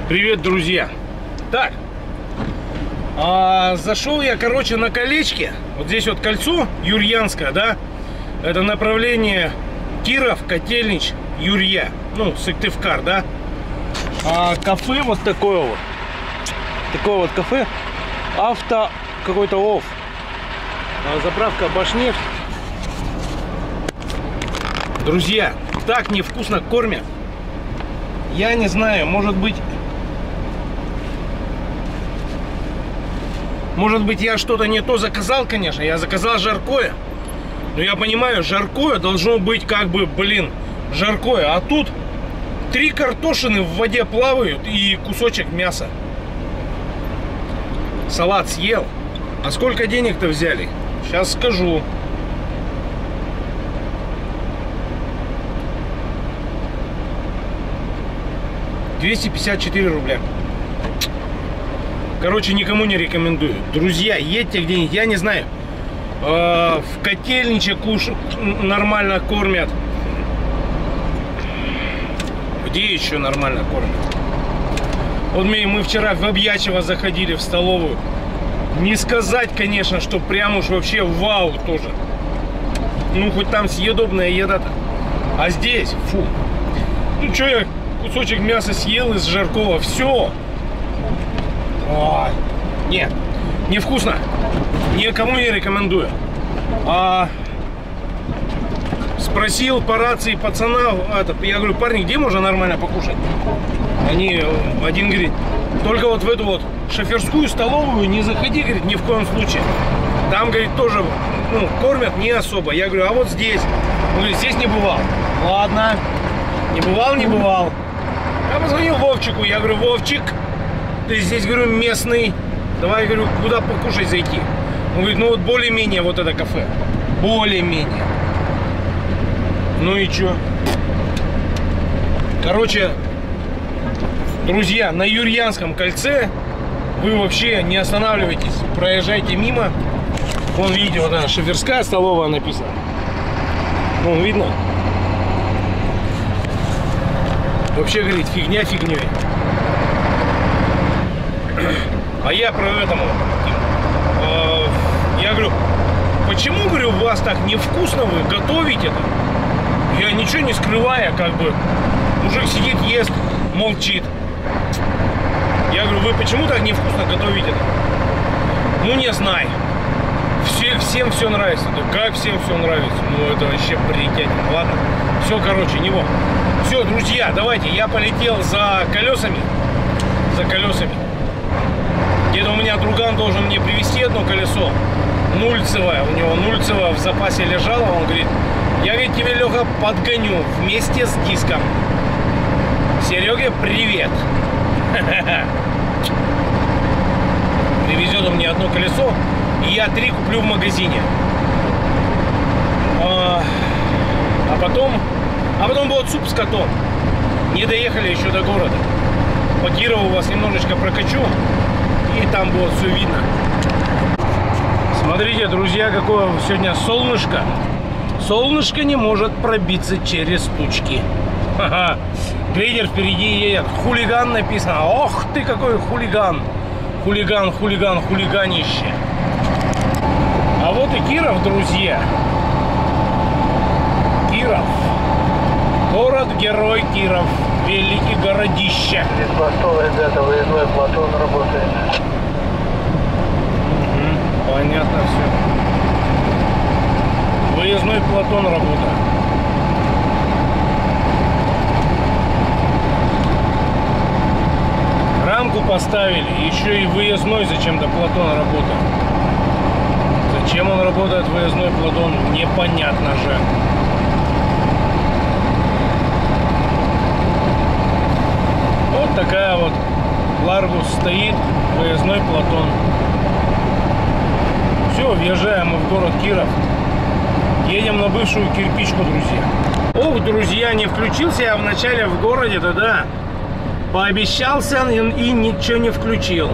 Привет, друзья! Так, зашел я, короче, на колечке. Вот здесь вот кольцо Юрьянское, да? Это направление Киров, Котельнич, Юрья. Ну, Сыктывкар, да? Кафе вот такое вот. Такое вот кафе. Авто какой-то ОФ. Заправка Башнефть. Друзья, так невкусно кормят. Я не знаю, может быть, я что-то не то заказал, конечно. Я заказал жаркое. Но я понимаю, жаркое должно быть как бы, жаркое. А тут 3 картошины в воде плавают и кусочек мяса. Салат съел. А сколько денег-то взяли? Сейчас скажу. $254 рубля. Короче, никому не рекомендую. Друзья, едьте где-нибудь, я не знаю. В Котельниче нормально кормят. Где еще нормально кормят? Вот мы вчера в Обьячево заходили в столовую. Не сказать, конечно, что прям уж вообще вау тоже. Ну, хоть там съедобная еда-то. А здесь, фу. Ну, что я кусочек мяса съел из жаркого. Все. Ой. Нет, невкусно. Никому не рекомендую. Спросил по рации пацана, я говорю, парни, где можно нормально покушать? Один говорит, только вот в эту вот шоферскую столовую не заходи, говорит, ни в коем случае. Там, говорит, тоже, кормят не особо. Я говорю, а вот здесь? Он говорит, здесь не бывал. Ладно, не бывал. Я позвонил Вовчику, я говорю, Вовчик, ты здесь, говорю, местный, давай, говорю, куда покушать зайти? Он говорит, ну вот более-менее вот это кафе. Более-менее. Ну и чё? Короче, друзья, на Юрьянском кольце вы вообще не останавливайтесь, проезжайте мимо. Вон, видите, вот она, шоферская столовая написано. Вон, видно? Вообще, говорит, фигня фигней. А я про этому. Я говорю, почему, говорю, у вас так невкусно вы готовите это? Я ничего не скрывая, как бы. Мужик сидит, ест, молчит. Я говорю, вы почему так невкусно готовите это? Ну, не знаю. Всем все нравится. Да как всем все нравится? Ну, это вообще приятно. Ладно. Все, короче, него. Все, друзья, давайте. Я полетел за колесами. Где-то у меня друган должен мне привезти одно колесо. Нульцевое. У него нульцевое в запасе лежало. Он говорит, я ведь тебе, Леха, подгоню вместе с диском. Сереге, привет. Привезет он мне одно колесо, и я 3 куплю в магазине. А потом будет суп с котом. Не доехали еще до города. По Кирову вас немножечко прокачу, и там будет все видно. Смотрите, друзья, какое сегодня солнышко. Солнышко не может пробиться через тучки. Ха-ха. Грейдер впереди едет. Хулиган написано. Ох ты, какой хулиган. Хулиганище. А вот и Киров, друзья. Киров. Город-герой Киров. Великий городище. Ребята, выездной Платон работает. Понятно все. Выездной Платон работает. Рамку поставили, еще и выездной зачем-то Платон работает. Зачем он работает, выездной Платон, непонятно же. Вот такая вот Ларгус стоит, выездной Платон. Все, въезжаем мы в город Киров. Едем на бывшую кирпичку, друзья. Ох, друзья, не включился я вначале в городе, да. Пообещался и ничего не включил.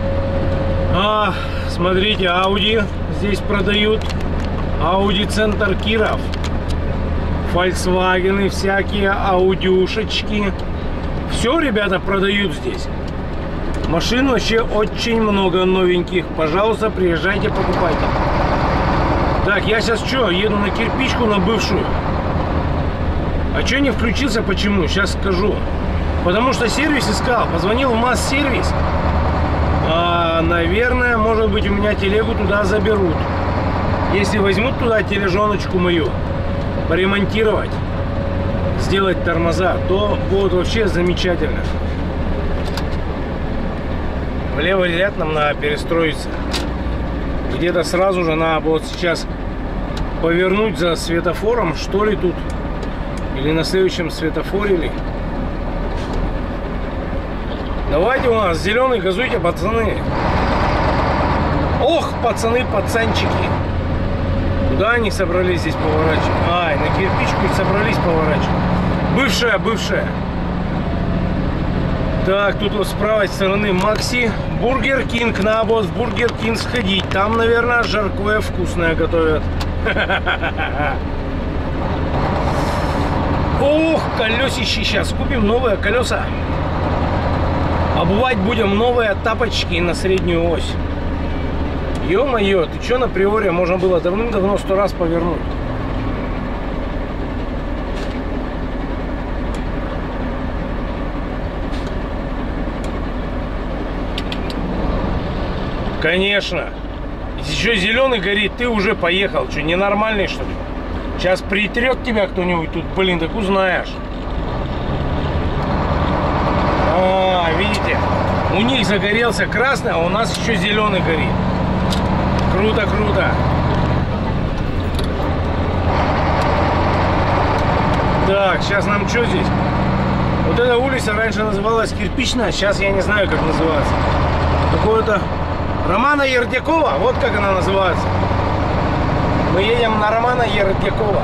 Смотрите, Audi здесь продают. Audi центр Киров. Volkswagen всякие, аудюшечки. Все, ребята, продают здесь. Машин вообще очень много новеньких. Пожалуйста, приезжайте, покупайте. Так, я сейчас что, еду на кирпичку, на бывшую. А что не включился, почему? Сейчас скажу. Потому что сервис искал. Позвонил в МАЗ-сервис. Наверное, может быть, у меня телегу туда заберут. Если возьмут туда тележоночку мою, поремонтировать, сделать тормоза, то будет вообще замечательно. В левый ряд нам надо перестроиться. Где-то сразу же надо вот сейчас повернуть за светофором, что ли, тут. Или на следующем светофоре ли. Давайте у нас зеленый, газуйте, пацаны. Ох, пацаны, пацанчики. Куда они собрались здесь поворачивать? Ай, на кирпичку собрались поворачивать. Бывшая. Так, тут вот с правой стороны Макси. Бургер Кинг. Надо вот в Бургер Кинг сходить. Там, наверное, жаркое вкусное готовят. Ох, колесище. Сейчас купим новые колеса. Обувать будем новые тапочки на среднюю ось. Ё-моё, ты чё на приоре можно было давным-давно 100 раз повернуть? Конечно. Еще зеленый горит, ты уже поехал. Что, ненормальный, что ли? Сейчас притрет тебя кто-нибудь тут, блин, так узнаешь. Видите? У них загорелся красный, а у нас еще зеленый горит. Круто. Так, сейчас нам что здесь? Вот эта улица раньше называлась Кирпичная, сейчас я не знаю, как называется. Какое-то Романа Ердякова, вот как она называется. Мы едем на Романа Ердякова.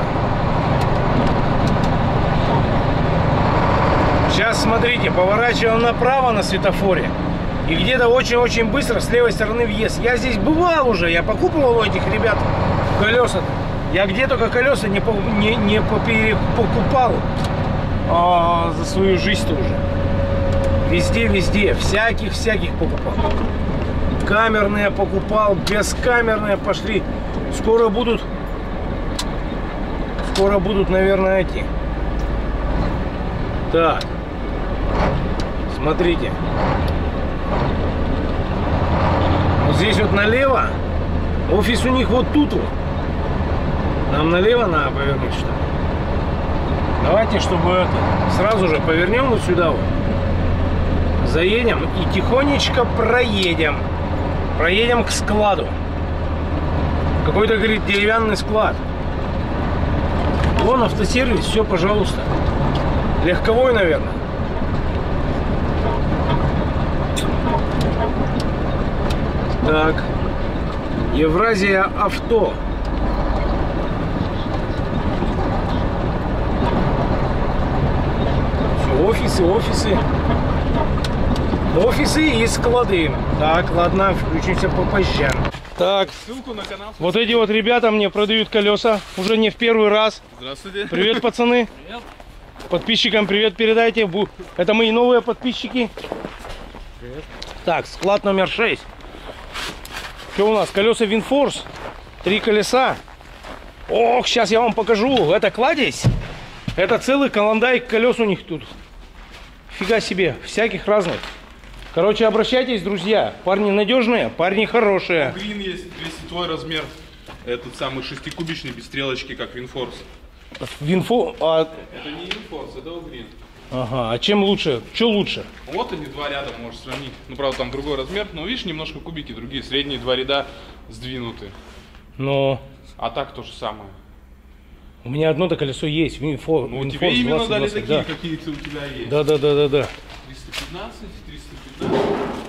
Сейчас смотрите, поворачиваем направо на светофоре. И где-то очень-очень быстро с левой стороны въезд. Я здесь бывал уже, я покупал у этих ребят колеса. Я где только колеса не покупал за свою жизнь уже. Везде, всяких покупал. Камерные покупал, бескамерные пошли. Скоро будут, наверное, эти. Так, смотрите. Вот здесь вот налево. Офис у них вот тут вот. Нам налево надо повернуть, что ли? Давайте, чтобы это, сразу же повернем вот сюда вот. Заедем и тихонечко проедем. Проедем к складу. Какой-то, говорит, деревянный склад. Вон автосервис, все, пожалуйста. Легковой, наверное. Так. Евразия авто. Все, офисы и склады. Так, ладно, включимся попозже. Так, Ссылку на канал. Вот эти вот ребята мне продают колеса. Уже не в первый раз. Здравствуйте. Привет, пацаны. Привет. Подписчикам привет передайте. Это мои новые подписчики. Привет. Так, склад номер 6. Что у нас? Колеса Винфорс. 3 колеса. Ох, сейчас я вам покажу. Это кладезь. Это целый каландайк колес у них тут. Фига себе. Всяких разных. Короче, обращайтесь, друзья. Парни надежные, парни хорошие. Грин есть, если твой размер. Этот самый 6-кубичный без стрелочки, как Винфорс. Это не Винфорс, это Грин. Ага, а чем лучше? Что лучше? Вот они два ряда, можешь сравнить. Ну, правда, там другой размер. Но видишь, немножко кубики другие. Средние два ряда сдвинуты. Но А так то же самое. у меня одно-то колесо есть. Винфорс. Ну, тебе именно 20, дали 20, такие, да. какие-то у тебя есть. Да. 315, 315.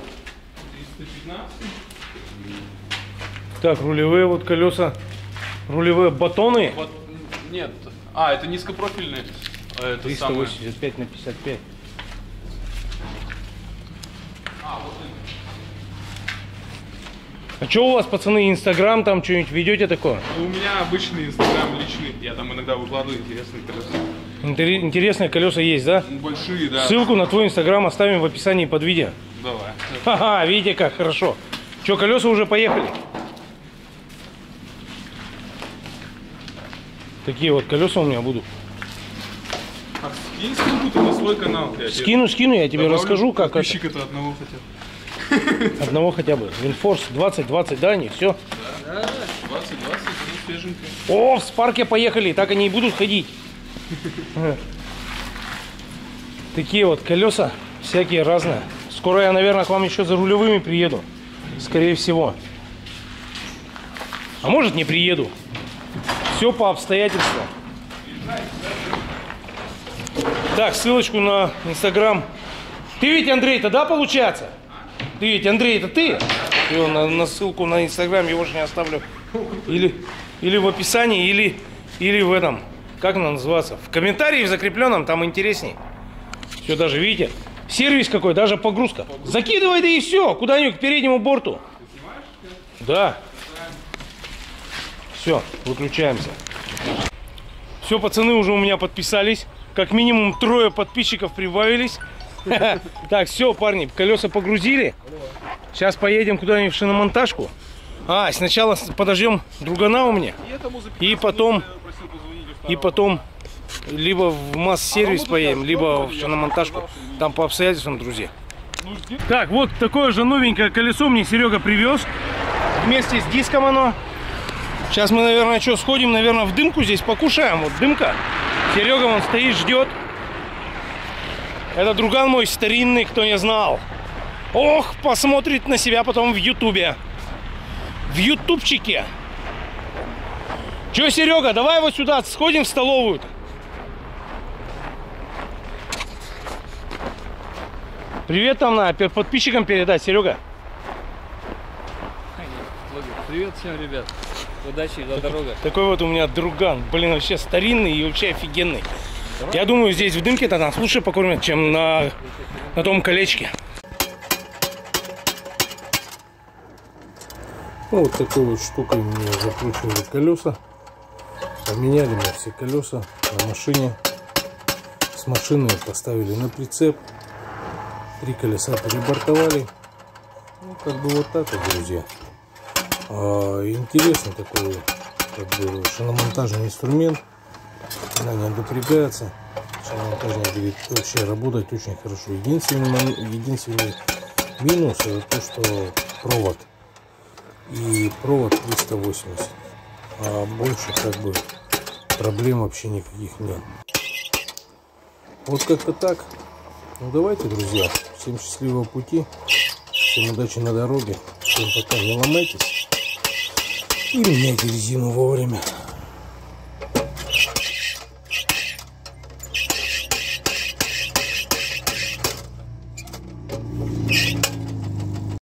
Так, рулевые вот колеса. Рулевые батоны. Вот, нет. Это низкопрофильные. Это 385 на 55. А что у вас, пацаны, Инстаграм там что-нибудь ведете такое? У меня обычный Инстаграм личный. Я там иногда выкладываю интересные колеса. Интересные колеса есть, да? Большие, да. Ссылку на твой инстаграм оставим в описании под видео. Давай. Ха-ха, видите как хорошо. Че, колеса уже поехали? Такие вот колеса у меня будут. А скинь ссылку на свой канал. Скину, я тебе расскажу, как это. Подписчика-то одного хотят. Одного хотя бы. Винфорс 2020, да, не все. Да, 2020, свеженько. О, в спарке поехали, так они и будут ходить. Такие вот колеса, всякие разные. Скоро я, наверное, к вам еще за рулевыми приеду. Скорее всего. А может, не приеду. Все по обстоятельствам. Так, ссылочку на инстаграм. Ты ведь Андрей, тогда получается? Ты ведь Андрей, это ты? И на ссылку на инстаграм его же не оставлю. Или в описании, или в этом. Как она называется? В комментарии в закрепленном, там интересней. Все, даже видите, сервис какой, даже погрузка. Закидывай, да и все, куда-нибудь к переднему борту. Да. Все, выключаемся. Все, пацаны уже у меня подписались. Как минимум 3 подписчиков прибавились. Так, все, парни, колеса погрузили. Сейчас поедем куда-нибудь в шиномонтажку. Сначала подождем другана у меня. И потом либо в масс-сервис поедем, либо в шиномонтажку. Там по обстоятельствам, друзья. Так, вот такое же новенькое колесо мне Серега привез. Вместе с диском оно. Сейчас мы, наверное, сходим, наверное, в дымку здесь покушаем. Вот дымка. Серега, он стоит, ждет. Это друган мой старинный, кто не знал. Ох, посмотрит на себя потом в ютубе. В ютубчике. Че, Серега, давай вот сюда сходим в столовую. Привет там надо подписчикам передать, Серега. Привет всем, ребят. Удачи за дорогой. Такой вот у меня друган. Блин, вообще старинный и вообще офигенный. Я думаю, здесь в дымке-то нас лучше покормят, чем на том колечке. Вот такой вот штукой мне закручивали колеса. Поменяли мне все колеса на машине. С машины поставили на прицеп. 3 колеса перебортовали. Ну, как бы вот так вот, друзья. Интересный такой как бы шиномонтажный инструмент. Она не напрягается. Шиномонтажник будет вообще работать очень хорошо. Единственный минус это то, что провод. И провод 380. А больше как бы проблем вообще никаких нет. Вот как-то так. Ну давайте, друзья. Всем счастливого пути. Всем удачи на дороге. Всем пока, не ломайтесь. И меняйте резину вовремя.